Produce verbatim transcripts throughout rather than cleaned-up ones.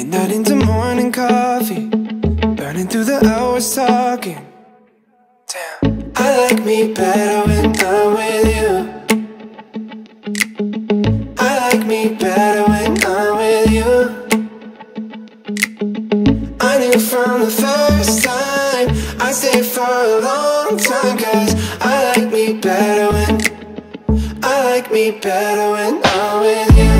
Midnight into morning coffee, burning through the hours talking. Damn, I like me better when I'm with you. I like me better when I'm with you. I knew from the first time I'd stay for a long time, 'cause I like me better when I like me better when I'm with you.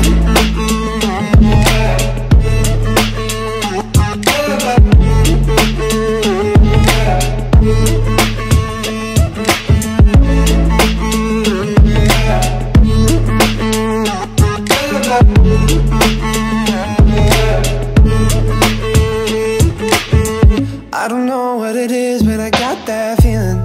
I don't know what it is, but I got that feeling.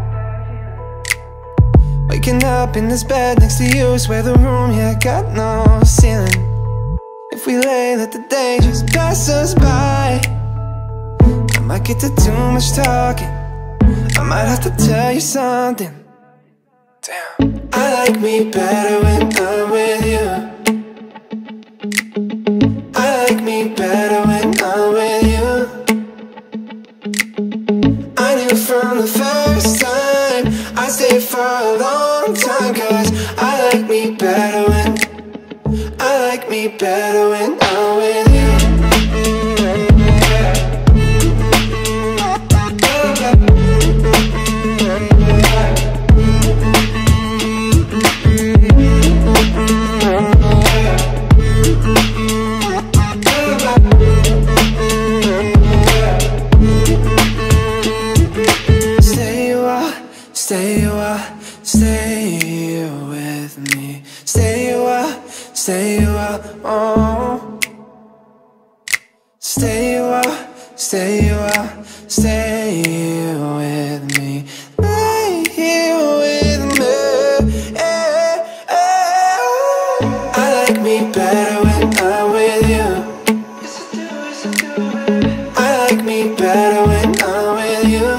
Waking up in this bed next to you, swear the room, yeah, got no ceiling. If we lay, let the day just pass us by. I might get to too much talking, I might have to tell you something. Damn, I like me better when I'm with you. I like me better when I'm with you. I knew from the first time I'd stay for a long time, 'cause I like me better when I like me better when I'm with you. Stay a while, stay a while, stay with me. Stay a while, stay a while, oh. Stay a while, stay a while, stay with me. Lay here with me, eh, eh. I like me better when I'm with you. I like me better when I'm with you.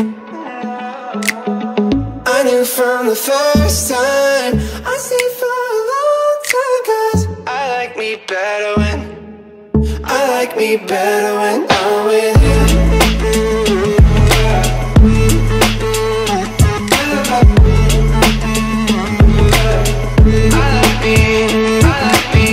I knew from the first time I'd stay for a long time, 'cause I like me better when I like me better when I'm with you. I like me, I like me.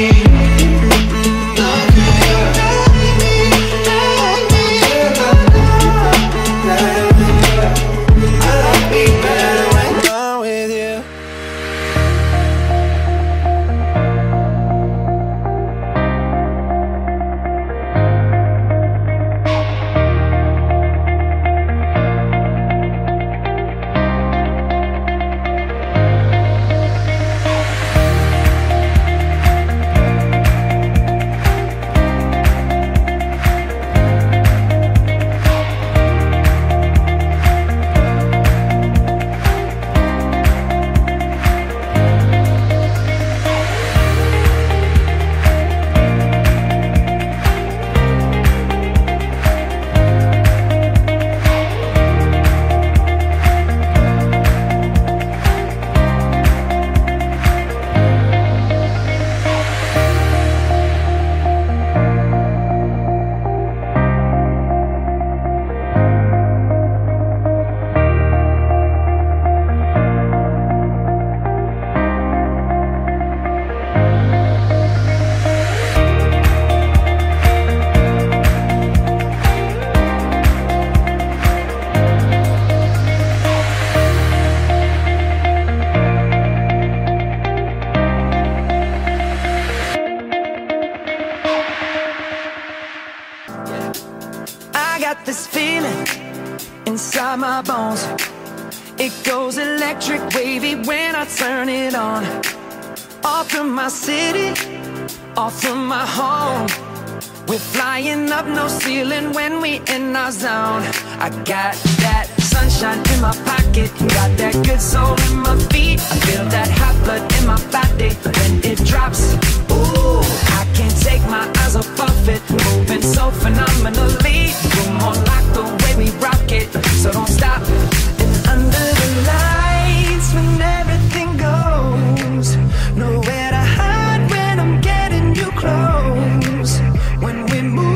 This feeling inside my bones, it goes electric wavy when I turn it on. Off from my city, off from my home, we're flying up no ceiling when we in our zone. I got that sunshine in my pocket, got that good soul in my feet. I feel that hot blood in my body when it drops. Ooh, I can't take my eyes off it, moving so phenomenally. You're more like the way we rock it, so don't stop. And under the lights, when everything goes, nowhere to hide when I'm getting you close. When we move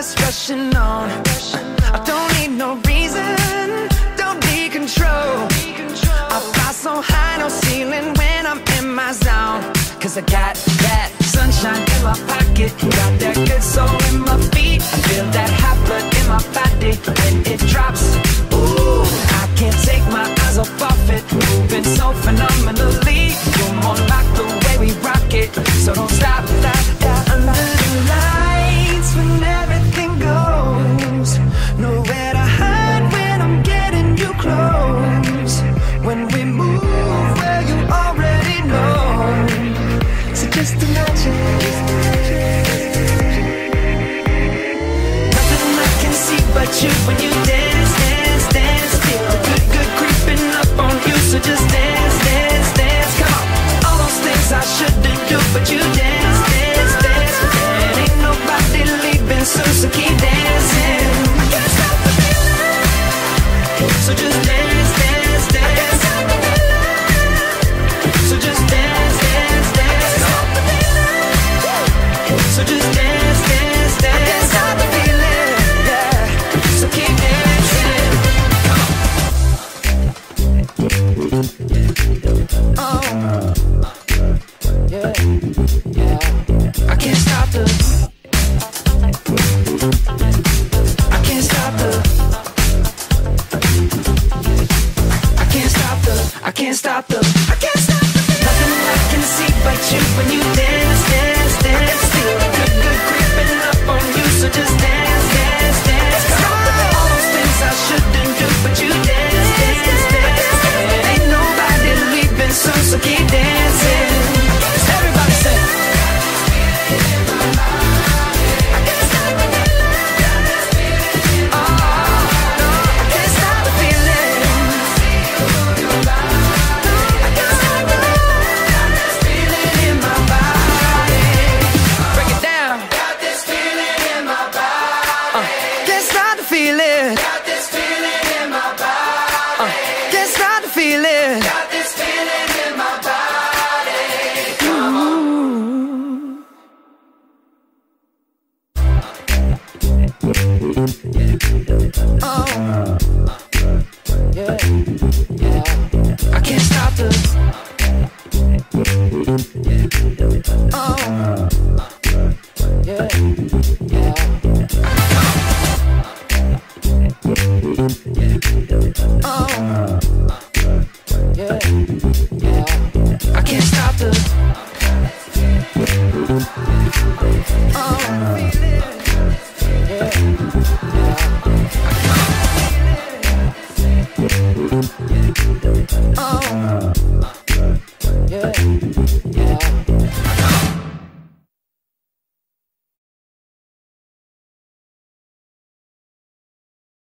thoughts rushing on. I don't need no reason, don't need control. I fly so high, no ceiling when I'm in my zone. Cause I got that sunshine in my pocket, got that good soul in my feet. I feel that hot blood in my body when it drops. Ooh, I can't take my eyes off of it, moving so phenomenally. You're more like the way we rock it, so don't stop, stop, stop. Under the lights when everything goes, nowhere to hide when I'm getting you close. When we move where you already know, so just imagine. Nothing I can see but you when you dance, dance, dance. Feel the good, good creeping up on you, so just dance, dance, dance. Come on, all those things I shouldn't do, but you dance, dance, dance. And ain't nobody leaving soon, so keep dancing. I can't stop the feeling, so just dance, dance, dance. So just dance, dance, dance. So just dance, dance, dance. I can't stop the feeling, yeah. So keep dancing. Oh, yeah, yeah. I can't stop the. I can't stop the. I can't stop the. I can't stop the. I can't stop the. Nothing I can see but you when you dance, dance, dance. Feel the good, good creeping up on you, so just dance, dance, dance. All those things I shouldn't do, but you dance, dance, dance. And ain't nobody leaving soon, so keep dancing. Everybody say. I can't stop the feeling. Oh, no, I can't stop the feeling. I can't stop the feeling in my body. Break it down. Got this feeling in my body. Uh, can't stop the feeling. Got this feeling in my body. Uh, can't stop the feeling. Got this feeling in my body. Come on. Oh, yeah, yeah. I can't stop the. Oh, yeah, yeah. Oh, yeah, yeah. I can't stop the. Oh, feel it.